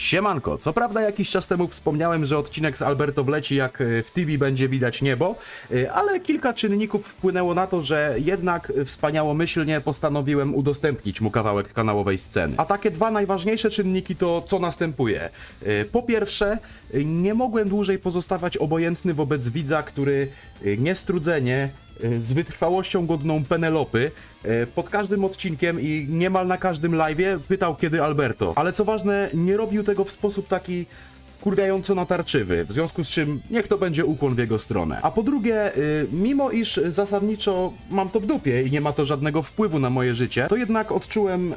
Siemanko, co prawda jakiś czas temu wspomniałem, że odcinek z Alberto wleci, jak w Tibi będzie widać niebo, ale kilka czynników wpłynęło na to, że jednak wspaniałomyślnie postanowiłem udostępnić mu kawałek kanałowej sceny. A takie dwa najważniejsze czynniki to co następuje. Po pierwsze, nie mogłem dłużej pozostawać obojętny wobec widza, który niestrudzenie, z wytrwałością godną Penelopy, pod każdym odcinkiem i niemal na każdym live'ie pytał kiedy Alberto. Ale co ważne, nie robił tego w sposób taki wkurwiająco natarczywy, w związku z czym niech to będzie ukłon w jego stronę. A po drugie, mimo iż zasadniczo mam to w dupie i nie ma to żadnego wpływu na moje życie, to jednak odczułem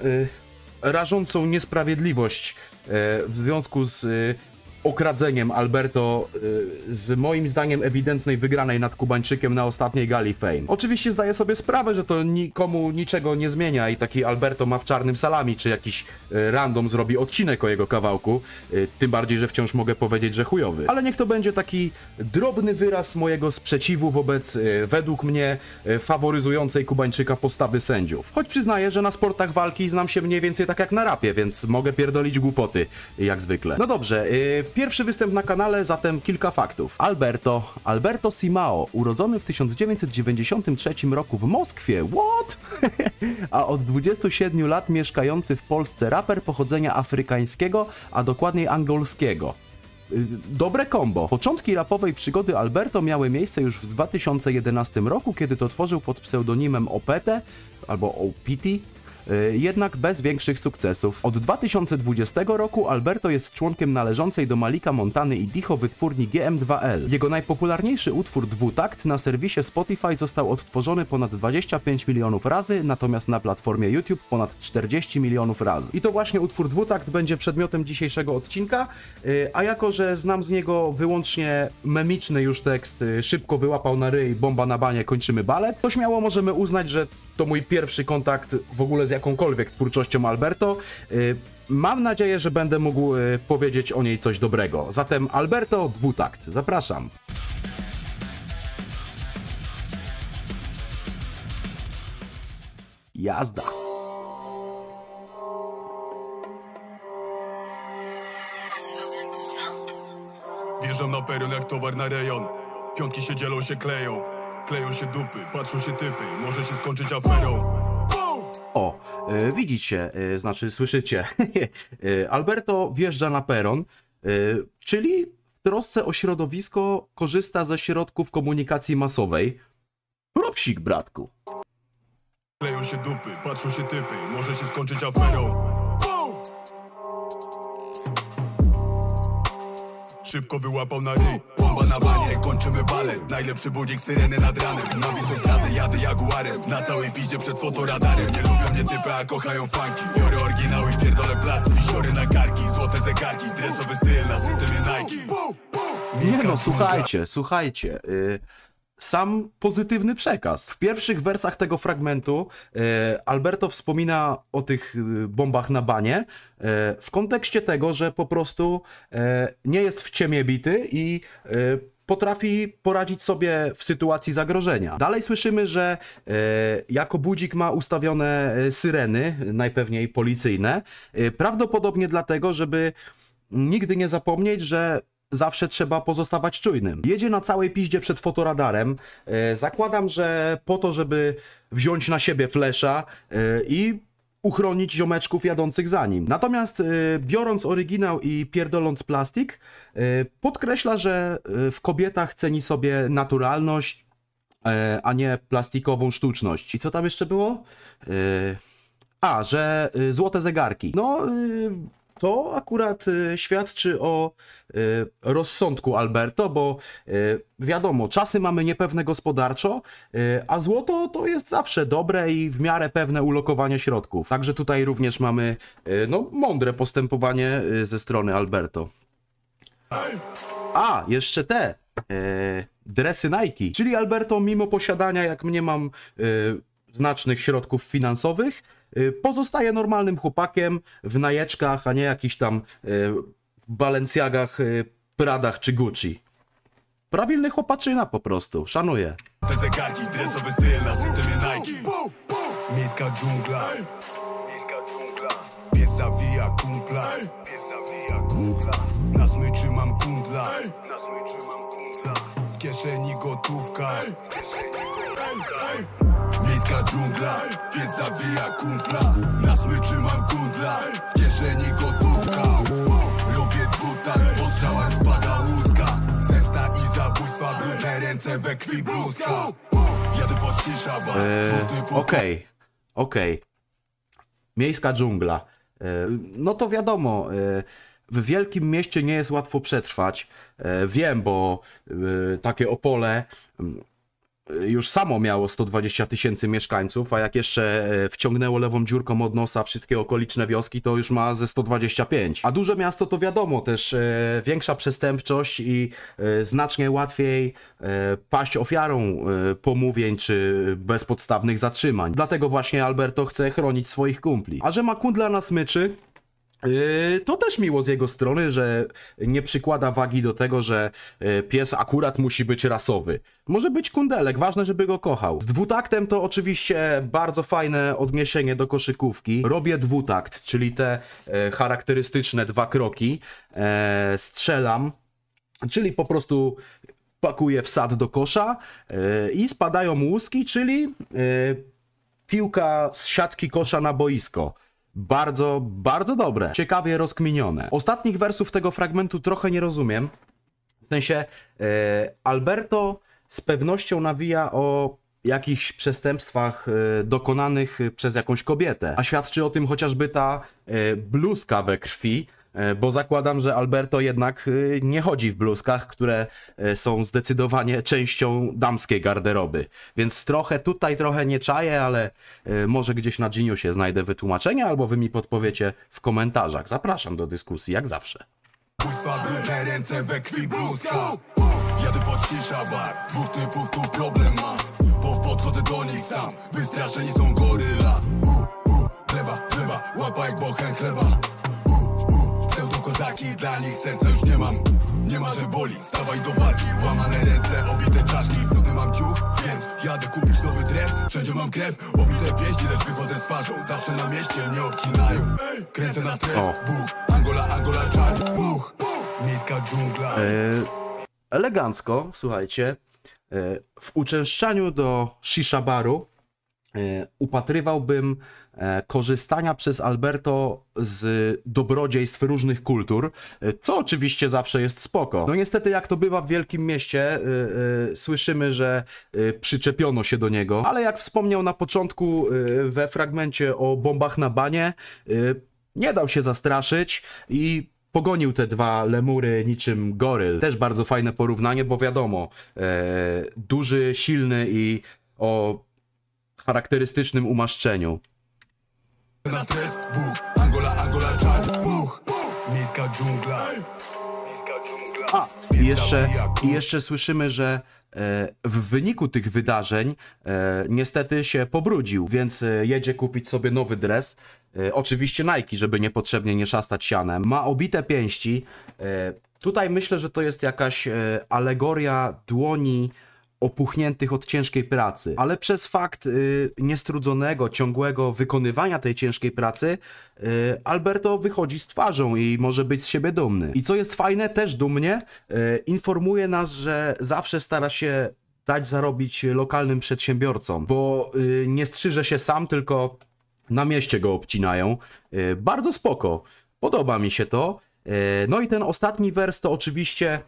rażącą niesprawiedliwość w związku z okradzeniem Alberto z moim zdaniem ewidentnej wygranej nad Kubańczykiem na ostatniej gali Fame. Oczywiście zdaję sobie sprawę, że to nikomu niczego nie zmienia i taki Alberto ma w czarnym salami, czy jakiś random zrobi odcinek o jego kawałku, tym bardziej, że wciąż mogę powiedzieć, że chujowy. Ale niech to będzie taki drobny wyraz mojego sprzeciwu wobec według mnie faworyzującej Kubańczyka postawy sędziów. Choć przyznaję, że na sportach walki znam się mniej więcej tak jak na rapie, więc mogę pierdolić głupoty, jak zwykle. No dobrze, pierwszy występ na kanale, zatem kilka faktów. Alberto Simao, urodzony w 1993 roku w Moskwie, what? A od 27 lat mieszkający w Polsce raper pochodzenia afrykańskiego, a dokładniej angolskiego. Dobre kombo. Początki rapowej przygody Alberto miały miejsce już w 2011 roku, kiedy to tworzył pod pseudonimem Opete albo Opiti, jednak bez większych sukcesów. Od 2020 roku Alberto jest członkiem należącej do Malika Montany i Dicho wytwórni GM2L. Jego najpopularniejszy utwór Dwutakt na serwisie Spotify został odtworzony ponad 25 milionów razy, natomiast na platformie YouTube ponad 40 milionów razy. I to właśnie utwór Dwutakt będzie przedmiotem dzisiejszego odcinka, a jako że znam z niego wyłącznie memiczny już tekst szybko wyłapał na ryj, bomba na banie, kończymy balet, to śmiało możemy uznać, że to mój pierwszy kontakt w ogóle z jakąkolwiek twórczością Alberto. Mam nadzieję, że będę mógł powiedzieć o niej coś dobrego. Zatem Alberto, Dwutakt. Zapraszam. Jazda. Wjeżdżam na peron jak towar na rejon. Piątki się dzielą, się kleją. Kleją się dupy, patrzą się typy. Może się skończyć aferą. O, widzicie, znaczy słyszycie. Alberto wjeżdża na peron, czyli w trosce o środowisko korzysta ze środków komunikacji masowej. Propsik, bratku. Kleją się dupy, patrzą się typy. Może się skończyć aferą. Szybko wyłapał na ryj, bomba na banie, kończymy balet. Najlepszy budzik, syreny nad ranem. Na Wisłą straty jadę jaguarem. Na całej piździe przed fotoradarem. Nie lubią mnie typy, a kochają funki. Biorę oryginały, pierdolę plasty. Wisiory na karki, złote zegarki. Dresowy styl na systemie Nike. Nie no, słuchajcie. Sam pozytywny przekaz. W pierwszych wersach tego fragmentu Alberto wspomina o tych bombach na banie w kontekście tego, że po prostu nie jest w ciemię bity i potrafi poradzić sobie w sytuacji zagrożenia. Dalej słyszymy, że jako budzik ma ustawione syreny, najpewniej policyjne, prawdopodobnie dlatego, żeby nigdy nie zapomnieć, że zawsze trzeba pozostawać czujnym. Jedzie na całej piździe przed fotoradarem. Zakładam, że po to, żeby wziąć na siebie flesza i uchronić ziomeczków jadących za nim. Natomiast biorąc oryginał i pierdoląc plastik, podkreśla, że w kobietach ceni sobie naturalność, a nie plastikową sztuczność. I co tam jeszcze było? Że złote zegarki. No, to akurat świadczy o rozsądku Alberto, bo wiadomo, czasy mamy niepewne gospodarczo, a złoto to jest zawsze dobre i w miarę pewne ulokowanie środków. Także tutaj również mamy no, mądre postępowanie ze strony Alberto. A, jeszcze te dresy Nike, czyli Alberto mimo posiadania, jak mniemam, znacznych środków finansowych, pozostaje normalnym chłopakiem w najeczkach, a nie jakichś tam Balenciagach, Pradach czy Gucci. Prawilny chłopaczyna po prostu, szanuję. Te zegarki, dresowy styl na systemie Nike. Miejska dżungla. Pies zawija kumpla. Na smyczy mam kundla, w kieszeni gotówka. Miejska dżungla, pies zawija kumpla. Na smyczy mam kundla, w kieszeni gotówka. Robię dwutakt, po strzałach spada łuska. Zemsta i zabójstwa, brudne ręce we krwi bluzka. Jadę pod shisha bar. Okej. Miejska dżungla. No to wiadomo, w wielkim mieście nie jest łatwo przetrwać. Wiem, bo takie Opole już samo miało 120 000 mieszkańców, a jak jeszcze wciągnęło lewą dziurką od nosa wszystkie okoliczne wioski, to już ma ze 125. A duże miasto to wiadomo, też większa przestępczość i znacznie łatwiej paść ofiarą pomówień czy bezpodstawnych zatrzymań. Dlatego właśnie Alberto chce chronić swoich kumpli. A że ma kundla na smyczy, to też miło z jego strony, że nie przykłada wagi do tego, że pies akurat musi być rasowy. Może być kundelek, ważne, żeby go kochał. Z dwutaktem to oczywiście bardzo fajne odniesienie do koszykówki. Robię dwutakt, czyli te charakterystyczne 2 kroki. Strzelam, czyli po prostu pakuję wsad do kosza i spadają łuski, czyli piłka z siatki kosza na boisko. Bardzo, bardzo dobre. Ciekawie rozkminione. Ostatnich wersów tego fragmentu trochę nie rozumiem. W sensie Alberto z pewnością nawija o jakichś przestępstwach dokonanych przez jakąś kobietę. A świadczy o tym chociażby ta bluzka we krwi, bo zakładam, że Alberto jednak nie chodzi w bluzkach, które są zdecydowanie częścią damskiej garderoby. Więc trochę tutaj, trochę nie czaję, ale może gdzieś na Geniusie znajdę wytłumaczenie, albo wy mi podpowiecie w komentarzach. Zapraszam do dyskusji, jak zawsze. Brudne ręce we krwi bluzka. Jadę pod shisha bar, 2 typów tu problem ma. Podchodzę do nich sam, wystraszeni są goryla. Chleba, łapa jak bochen chleba. Kozaki, dla nich serca już nie mam. Nie ma, że boli, stawaj do walki. Łamane ręce, obite czaszki. Brudny mam ciuch, więc jadę kupić nowy dres. Wszędzie mam krew, obite pięści, lecz wychodzę z twarzą. Zawsze na mieście mnie obcinają. Kręcę na stres, Bóg, Angola, czar, Bóg. Miejska dżungla. Elegancko, słuchajcie. W uczęszczaniu do shisha baru upatrywałbym korzystania przez Alberto z dobrodziejstw różnych kultur, co oczywiście zawsze jest spoko. No niestety, jak to bywa w wielkim mieście, słyszymy, że przyczepiono się do niego, ale jak wspomniał na początku we fragmencie o bombach na banie, nie dał się zastraszyć i pogonił te 2 lemury niczym goryl. Też bardzo fajne porównanie, bo wiadomo, duży, silny i o charakterystycznym umaszczeniu. Na stres, Bóg, Angola, czar, Bóg. Miejska dżungla. I jeszcze słyszymy, że w wyniku tych wydarzeń niestety się pobrudził, więc jedzie kupić sobie nowy dres. Oczywiście Nike, żeby niepotrzebnie nie szastać sianem. Ma obite pięści. Tutaj myślę, że to jest jakaś alegoria dłoni opuchniętych od ciężkiej pracy, ale przez fakt niestrudzonego, ciągłego wykonywania tej ciężkiej pracy Alberto wychodzi z twarzą i może być z siebie dumny. I co jest fajne, też dumnie informuje nas, że zawsze stara się dać zarobić lokalnym przedsiębiorcom, bo nie strzyże się sam, tylko na mieście go obcinają. Bardzo spoko. Podoba mi się to. No i ten ostatni wers to oczywiście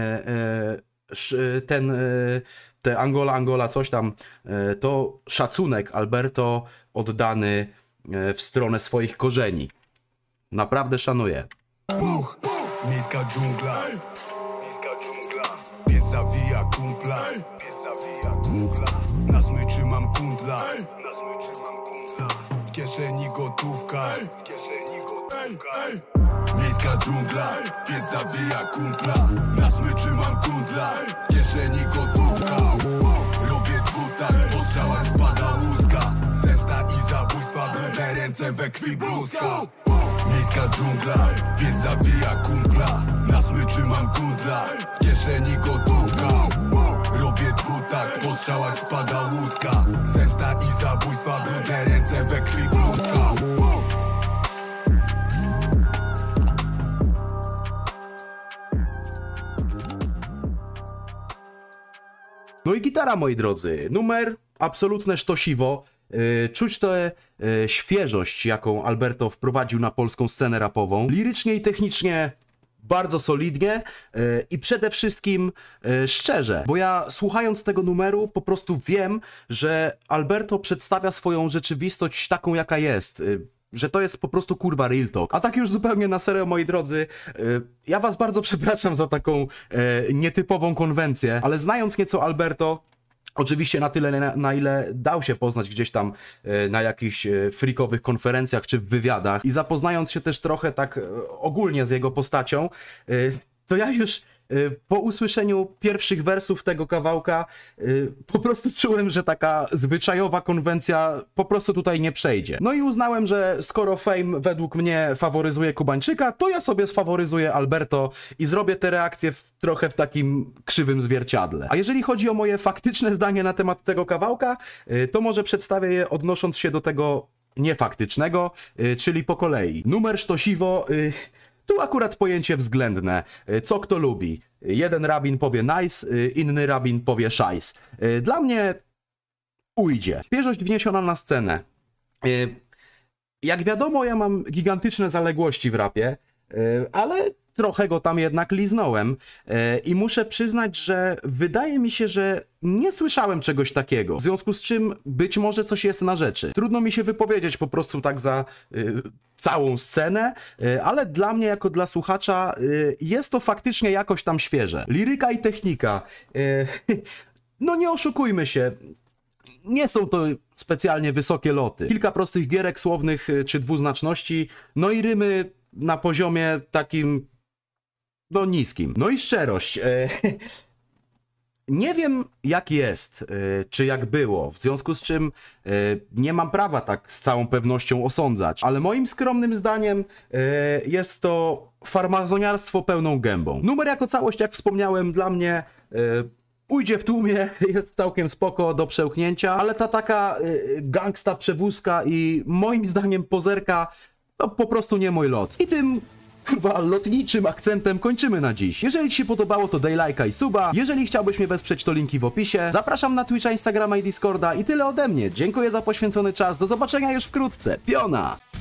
te Angola, coś tam, to szacunek Alberto oddany w stronę swoich korzeni. Naprawdę szanuję. Miejska dżungla. Pies zawija kumpla. Na smyczy mam kundla. W kieszeni gotówka. Miejska dżungla, pies zawija kumpla. Na smyczy mam kundla, w kieszeni gotówka. Robię dwutakt, po strzałach spada łuska. Zemsta i zabójstwa, brudne ręce we krwi bluzka. Miejska dżungla, pies zawija kumpla. Na smyczy mam kundla, w kieszeni gotówka. Robię dwutakt, po strzałach spada łuska. Zemsta i zabójstwa, brudne ręce we krwi bluzka. No i gitara, moi drodzy. Numer absolutne sztosiwo. Czuć tę świeżość, jaką Alberto wprowadził na polską scenę rapową. Lirycznie i technicznie bardzo solidnie i przede wszystkim szczerze, bo ja słuchając tego numeru po prostu wiem, że Alberto przedstawia swoją rzeczywistość taką, jaka jest. Że to jest po prostu kurwa real talk. A tak już zupełnie na serio, moi drodzy, ja was bardzo przepraszam za taką nietypową konwencję, ale znając nieco Alberto, oczywiście na tyle, na ile dał się poznać gdzieś tam na jakichś freakowych konferencjach czy w wywiadach i zapoznając się też trochę tak ogólnie z jego postacią, to ja już po usłyszeniu pierwszych wersów tego kawałka po prostu czułem, że taka zwyczajowa konwencja po prostu tutaj nie przejdzie. No i uznałem, że skoro Fame według mnie faworyzuje Kubańczyka, to ja sobie sfaworyzuję Alberto i zrobię te reakcje trochę w takim krzywym zwierciadle. A jeżeli chodzi o moje faktyczne zdanie na temat tego kawałka, to może przedstawię je odnosząc się do tego niefaktycznego, czyli po kolei. Numer sztosiwo... Tu akurat pojęcie względne, co kto lubi. Jeden rabin powie nice, inny rabin powie szajs. Dla mnie ujdzie. Świeżość wniesiona na scenę. Jak wiadomo, ja mam gigantyczne zaległości w rapie, ale trochę go tam jednak liznąłem i muszę przyznać, że wydaje mi się, że nie słyszałem czegoś takiego, w związku z czym być może coś jest na rzeczy. Trudno mi się wypowiedzieć po prostu tak za całą scenę, ale dla mnie jako dla słuchacza jest to faktycznie jakoś tam świeże. Liryka i technika, no nie oszukujmy się, nie są to specjalnie wysokie loty. Kilka prostych gierek słownych czy dwuznaczności, no i rymy na poziomie takim, no niskim. No i szczerość. Nie wiem jak jest, czy jak było, w związku z czym nie mam prawa tak z całą pewnością osądzać, ale moim skromnym zdaniem jest to farmazoniarstwo pełną gębą. Numer jako całość, jak wspomniałem, dla mnie ujdzie w tłumie, jest całkiem spoko do przełknięcia, ale ta taka gangsta przewózka i moim zdaniem pozerka to po prostu nie mój lot. I tym kurwa lotniczym akcentem kończymy na dziś. Jeżeli ci się podobało, to daj lajka i suba. Jeżeli chciałbyś mnie wesprzeć, to linki w opisie. Zapraszam na Twitcha, Instagrama i Discorda i tyle ode mnie. Dziękuję za poświęcony czas. Do zobaczenia już wkrótce. Piona!